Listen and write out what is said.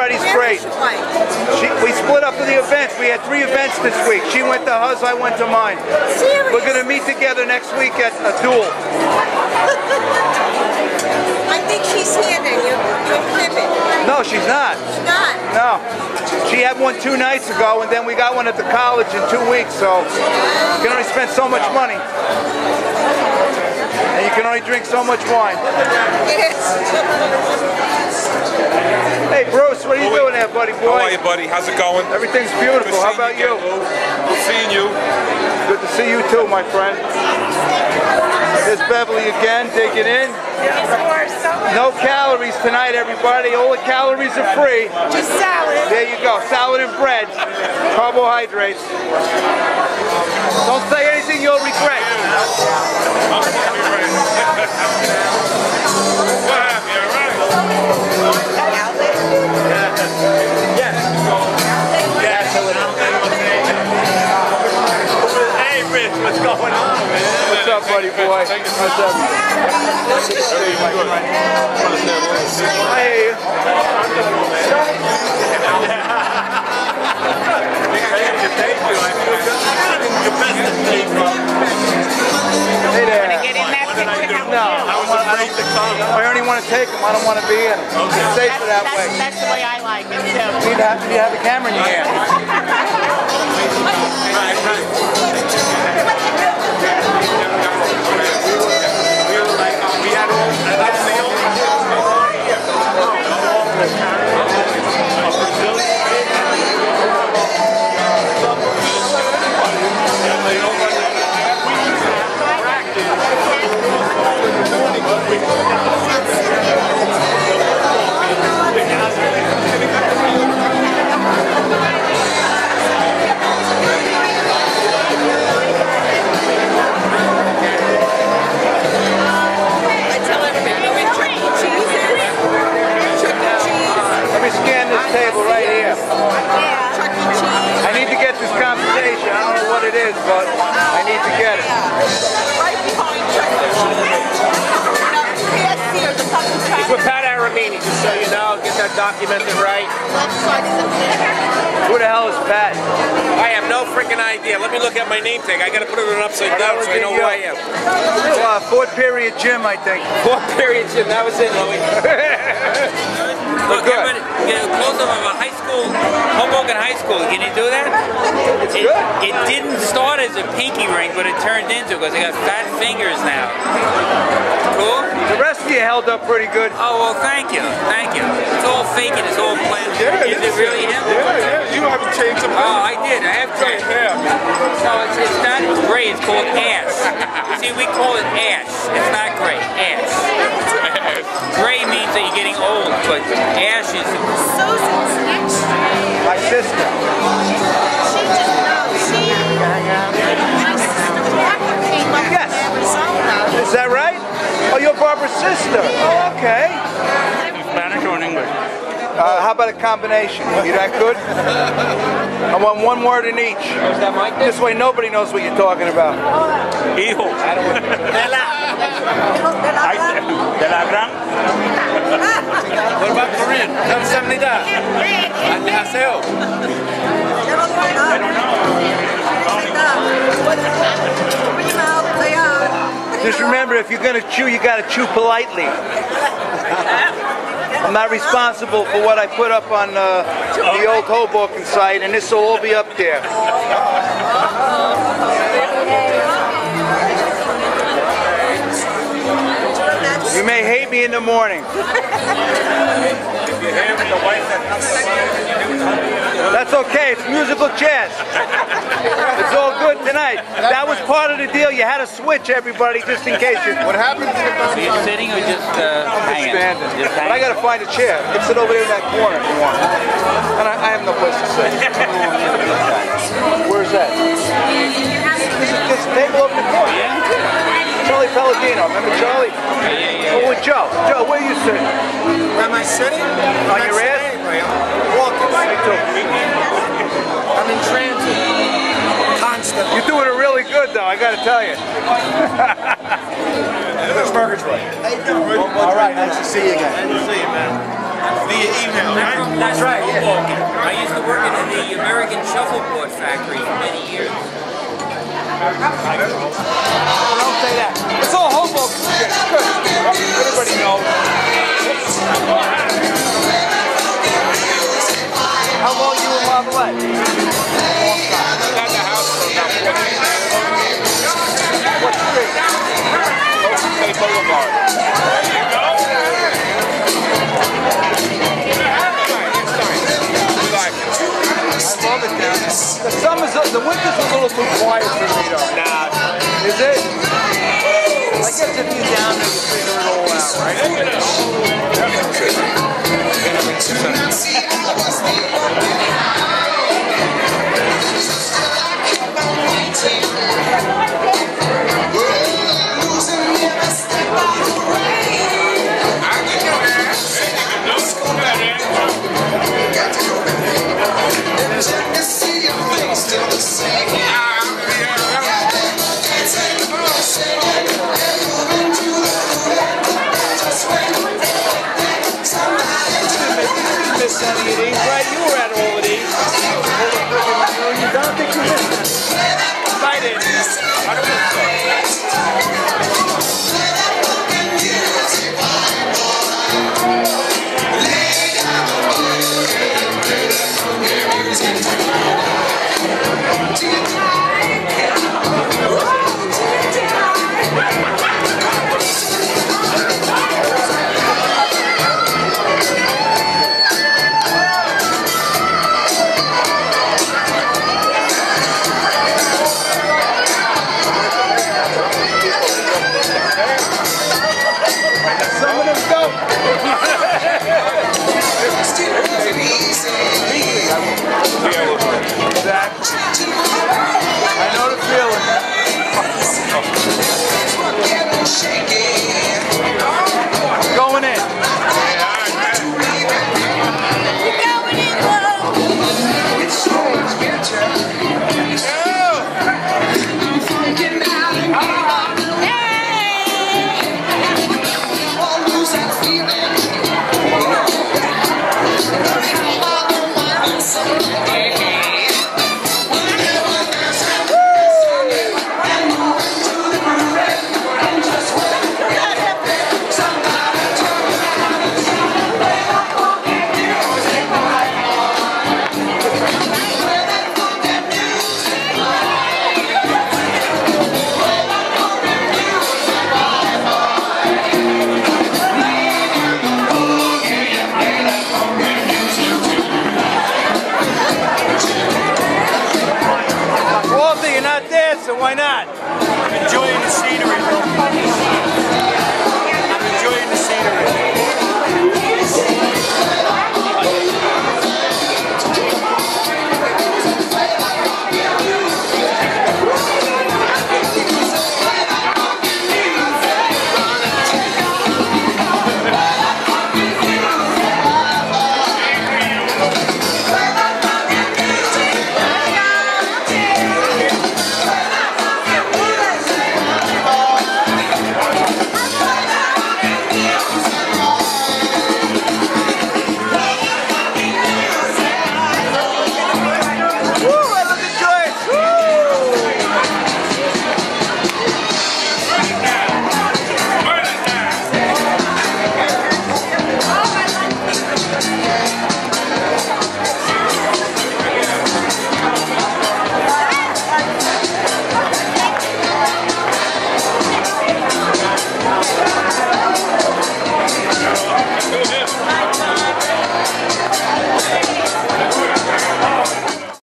Everybody's great. We split up for the events. We had 3 events this week. She went to hers, I went to mine. We're going to meet together next week at a duel. I think she's here then. You're flipping. No, she's not. She's not? No. She had one 2 nights ago, and then we got one at the college in 2 weeks, so you can only spend so much money. And you can only drink so much wine. Yes. Hey, Bruce, what are you doing there, buddy boy? How are you, buddy? How's it going? Everything's beautiful. How about you? Good seeing you. Good to see you too, my friend. There's Beverly again, digging in. No calories tonight, everybody. All the calories are free. Just salad. There you go. Salad and bread. Carbohydrates. Don't say anything you'll regret. Hey, Rich, what's going on, man? What's up, buddy boy? What's up? Hey. Hey there. No, I only want to take them. I don't want to be in them. It's safer that way. That's the way I like it, too. You have the camera in your hand. Table right here. I need to get this compensation. I don't know what it is, but I need to get it. He's with Pat Aramini, just so you know. Get that documented right. Who the hell is Pat? I have no freaking idea. Let me look at my name tag. I got to put it on upside down so I know who I am. Fort Period Gym, I think. Fort Period Gym. That was it, Louie. Look, get a close-up of a high school, Hoboken High School. Can you do that? It's good. It didn't start as a pinky ring, but it turned into, because they got fat fingers now. Cool? The rest of you held up pretty good. Oh, well, thank you. Thank you. It's all fake and it's all planned. Yeah, is it really him? Yeah. You haven't changed a bit. Oh, I did. I have changed. No, it's not gray. It's called ash. See, we call it ash. It's not gray. Ash. Gray means that you're getting old, but ash is... Susan's next. My sister. She just knows. My sister Barbara came up Yes. from Arizona. Is that right? Oh, you're Barbara's sister. Oh, okay. Spanish or in English? How about a combination? You that good? I want one word in each. Is that Mike? This way nobody knows what you're talking about. Hijo. De la gran. What about Korean? 감사합니다. 안녕하세요. I don't know. Just remember, if you're going to chew, you got to chew politely. I'm not responsible for what I put up on the old Hoboken site, and this will all be up there. You may hate me in the morning. That's okay, it's musical chairs. It's all good tonight. That was part of the deal. You had to switch, everybody, just in case. What happens if Are you sitting or just hanging? Just But I got to find a chair. You can sit over there in that corner if you want. And I have no place to sit. Where's that? This table over the corner. Charlie Palladino. Remember Charlie? Yeah. Oh, with Joe. Joe, where are you sitting? Where am I sitting? On your ass? Walking. Me too. I'm in transit. Constant. You're doing it really good, though, I got to tell you. All right, nice to see you again. Nice to see you, man. Via email, right? That's right. factory for many years. Don't say that. It's all Hoboken shit. It's good. Everybody knows. How long you in Marmalade? Been at the house for about 40 years. What street? Ocean State Boulevard. There you go. I love it down there. The winter's a little too quiet for me though. Nah. Is it? I guess if you're down there, you figure it all out, right? Right, you were at all of these. You don't think you missed it? I didn't. I don't think Some of them don't. Exactly. I know the feeling. Going in. Going in low. You're not there, so why not?